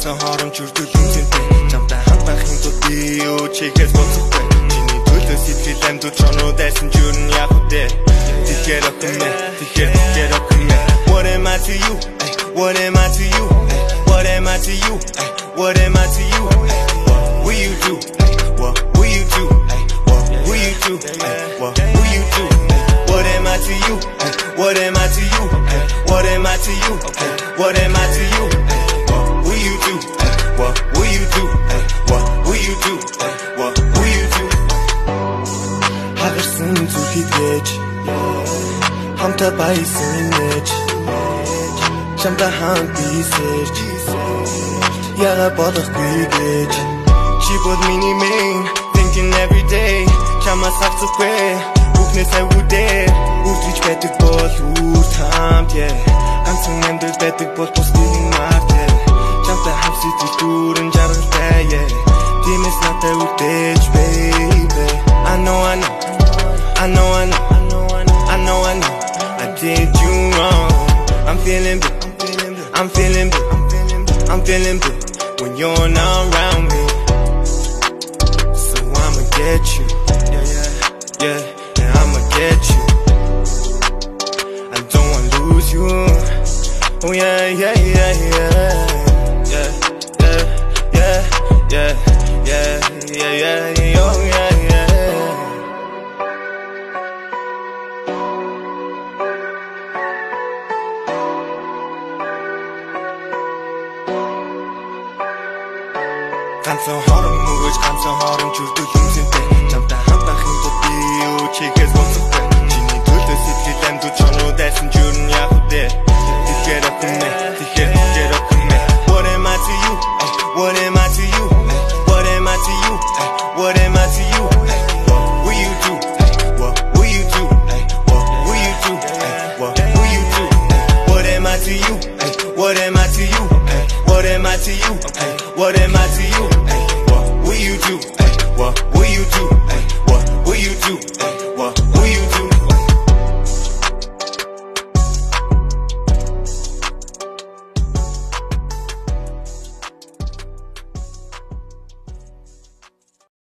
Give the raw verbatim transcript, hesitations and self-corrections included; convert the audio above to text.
ганцхан хоромч үрдэл үнцэнтэй чамтай хамт байхын тулд би юу чигээс боцохтой чиний төлөө сэтгэл амьд чоноо дайсан журн яг үдэ тэгэхээр окмэ тэгэхээр тэгэхээр окмэ what am I to you what am I to you what am I to you what am I to you what will you do what will you do what will you do what will you do what am I to you what am I to you what am I to you what am I to you what will you do what will you do what will you do what will you do хагарсан зүрхийг гэж хамтаа баясан нэж чамтай хамт бисэж яга болохгүй гэж чи bod миний main thinking every day чамаас хавцгүй бүхнээс авуудээ үрдэж байдаг бол үр таамт yeah ганцхан амьд байдаг бол бусдыг март чамтай хамт сэтгэл дүүрэн жаргалтай yeah тиймээс надад үдэж baby I know I know I know I know I know I know I did you wrong I'm feeling blue I'm feeling blue I'm feeling blue when you're not around me so I'ma get you yeah yeah yeah yeah I'ma get you I don't wanna lose you oh yeah yeah yeah yeah yeah yeah yeah yeah yeah yeah yeah oh yeah yeah ганцхан хорон мөгөж ганцхан хорон зүрдэл үнцэнтэй чамтай хамт байхын тулд би юу чигээс боцохтой чиний төлөө сэтгэл амьд чоноо дайсан журн яг үдэ тэгэхээр окмэ тэгэхээр тэгэхээр окмэ what am I to you what am I to you what am I to you what am I to you what will you do what will you do what will you do what will you do what am I to you what am I to you what am I to you what am I to you what will you do what will you do what will you do